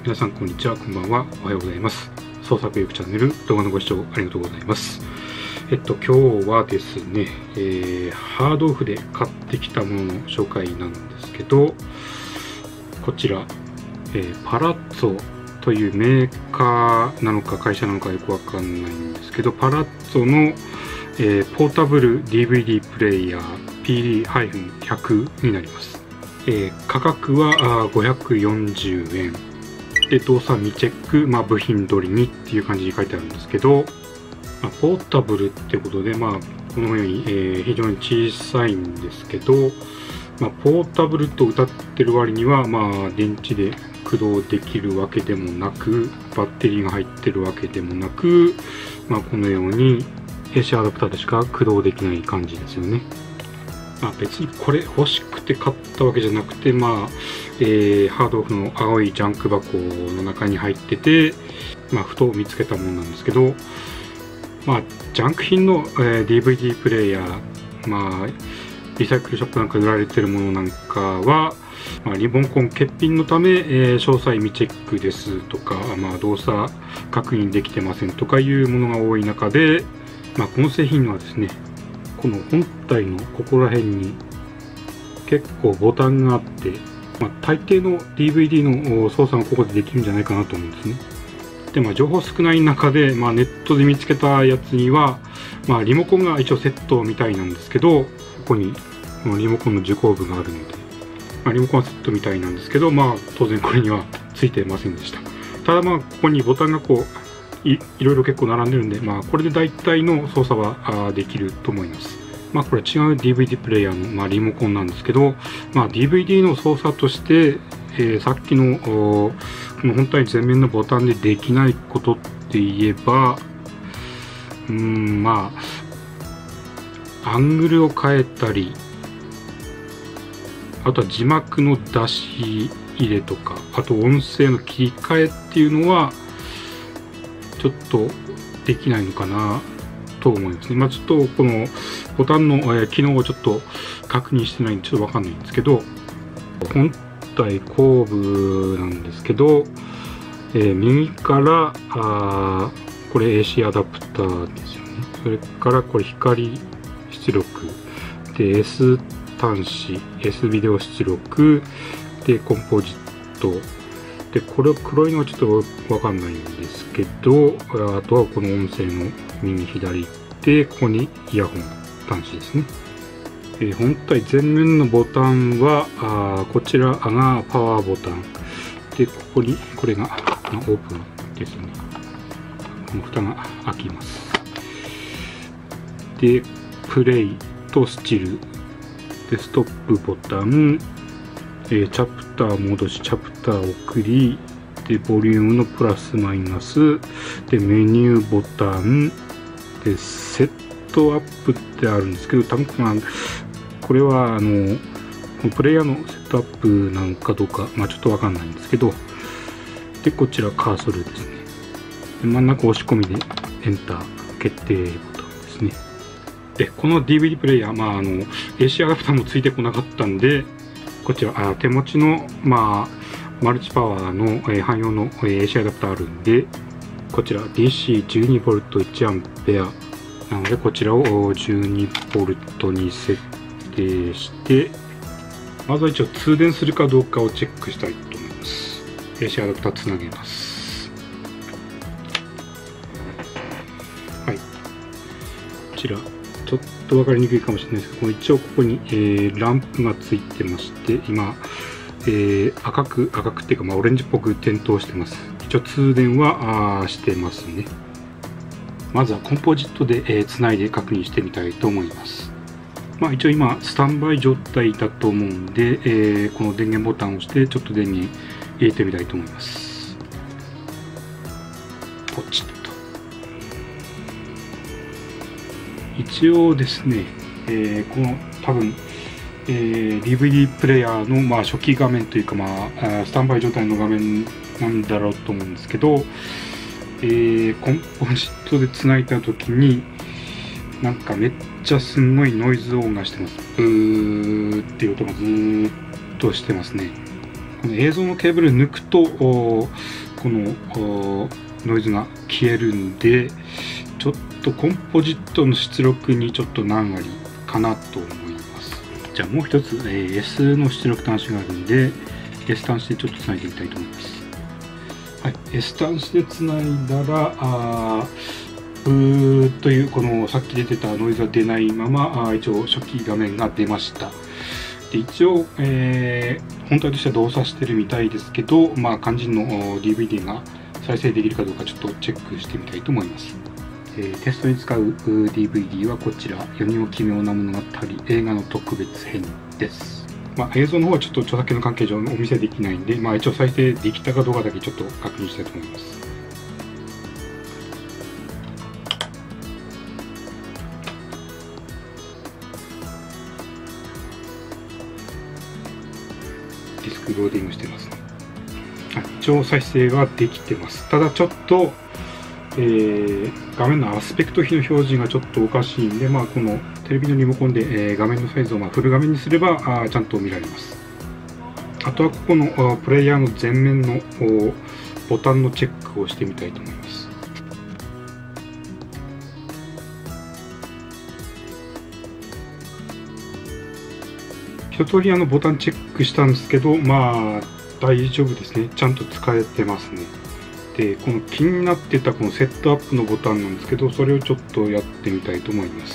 皆さんこんにちは、こんばんは、おはようございます。創作意欲チャンネル動画のご視聴ありがとうございます。今日はですね、ハードオフで買ってきたものの紹介なんですけど、こちら、パラッツォというメーカーなのか会社なのかよくわかんないんですけど、パラッツォの、ポータブル DVD プレイヤー PD-100 になります。価格は540円で、動作未チェック、部品取りにっていう感じに書いてあるんですけど、ポータブルってことで、このように、非常に小さいんですけど、ポータブルと歌ってる割には、電池で駆動できるわけでもなく、バッテリーが入ってるわけでもなく、このように AC アダプターでしか駆動できない感じですよね。別にこれ欲しくて買ったわけじゃなくて、ハードオフの青いジャンク箱の中に入ってて、ふと見つけたものなんですけど、ジャンク品の、DVD プレイヤー、リサイクルショップなんかで売られてるものなんかは、リモコン欠品のため、詳細未チェックですとか、動作確認できてませんとかいうものが多い中で、この製品はですね、この本体のここら辺に結構ボタンがあって、大抵の DVD の操作がここでできるんじゃないかなと思うんですね。で、情報少ない中で、ネットで見つけたやつには、リモコンが一応セットみたいなんですけど、ここにこのリモコンの受講部があるので、リモコンはセットみたいなんですけど、当然これにはついてませんでした。ただここにボタンがいろいろ結構並んでるんで、これで大体の操作はできると思います。これは違う DVD プレイヤーの、リモコンなんですけど、DVD の操作として、さっきのこの本体前面のボタンでできないことって言えば、アングルを変えたり、あとは字幕の出し入れとか、あと音声の切り替えっていうのはちょっとできないのかなと思いますね。ちょっとこのボタンの、機能をちょっと確認してないんでちょっとわかんないんですけど、本体後部なんですけど、右からこれ AC アダプターですよね。それからこれ光出力で S 端子 S ビデオ出力でコンポジットで、これ黒いのはちょっとわかんないんですけど、あとはこの音声の右左で、ここにイヤホン端子ですね。本体前面のボタンはこちらがパワーボタンで、ここにこれがオープンですね。この蓋が開きます。で、プレイとスチルで、ストップボタン、チャプター戻し、チャプター送りで、ボリュームのプラスマイナスで、メニューボタンで、セットアップってあるんですけど、多分これはこのプレイヤーのセットアップなんかどうか、ちょっとわかんないんですけど、で、こちらカーソルですね。で、真ん中押し込みでエンター決定ボタンですね。で、この DVD プレイヤー、AC アダプターもついてこなかったんで、こちら手持ちの、マルチパワーの、汎用の、AC アダプターあるんで、こちら DC12V1A なので、こちらを 12V に設定して、まずは一応通電するかどうかをチェックしたいと思います。AC アダプターつなげます。はい。こちら、ちょっと分かりにくいかもしれないですけど、一応ここに、ランプがついてまして、今、赤くっていうか、オレンジっぽく点灯してます。一応通電はしてますね。まずはコンポジットで、つないで確認してみたいと思います。一応今スタンバイ状態だと思うんで、この電源ボタンを押してちょっと電源入れてみたいと思います。ポチッと。一応ですね、この多分、DVD プレイヤーの、初期画面というか、スタンバイ状態の画面なんだろうと思うんですけど、コンポジットでつないだ時になんかめっちゃすんごいノイズ音がしてます。ブーっていう音がずーっとしてますね。 この映像のケーブル抜くとこのノイズが消えるんで、ちょっとコンポジットの出力にちょっと難ありかなと思います。じゃあもう一つ、S の出力端子があるんで S 端子でちょっとつないでいきたいと思います。はい、S 端子でつないだらブーというこのさっき出てたノイズが出ないまま一応初期画面が出ました。で一応、本体としては動作してるみたいですけど、肝心の DVD が再生できるかどうかちょっとチェックしてみたいと思います。テストに使う DVD はこちら、世にも奇妙な物語映画の特別編です。映像の方はちょっと著作権の関係上お見せできないんで、一応再生できたかどうかだけちょっと確認したいと思います。ディスクローディングしてますね。一応再生はできてます。ただちょっと、画面のアスペクト比の表示がちょっとおかしいんで、このテレビのリモコンで、画面のサイズをフル画面にすればちゃんと見られます。あとはここのプレイヤーの前面のボタンのチェックをしてみたいと思います。一通りボタンチェックしたんですけど、大丈夫ですね。ちゃんと使えてますね。で、この気になってたこのセットアップのボタンなんですけど、それをちょっとやってみたいと思います。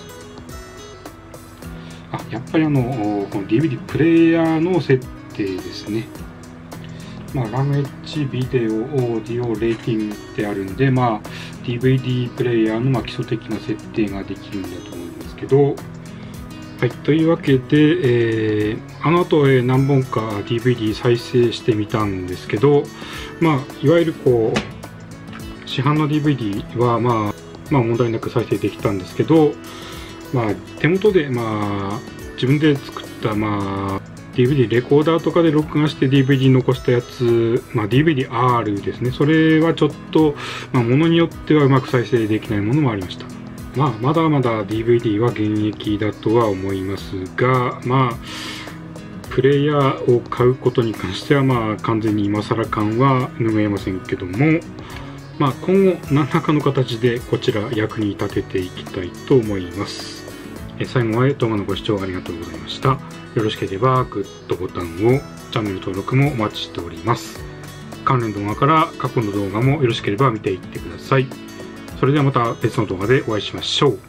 やっぱりこの DVD プレイヤーの設定ですね。ランエッジ、ビデオ、オーディオ、レーティングってあるんで、DVD プレイヤーの基礎的な設定ができるんだと思うんですけど、はい、というわけで、あの後、何本か DVD 再生してみたんですけど、いわゆる市販の DVD は問題なく再生できたんですけど、手元で自分で作った、DVD レコーダーとかで録画して DVD 残したやつ、DVD-R ですね。それはちょっと、ものによってはうまく再生できないものもありました。まだまだ DVD は現役だとは思いますが、プレイヤーを買うことに関しては、完全に今更感は拭えませんけども、今後何らかの形でこちら役に立てていきたいと思います。最後まで動画のご視聴ありがとうございました。よろしければグッドボタンを、チャンネル登録もお待ちしております。関連動画から過去の動画もよろしければ見ていってください。それではまた別の動画でお会いしましょう。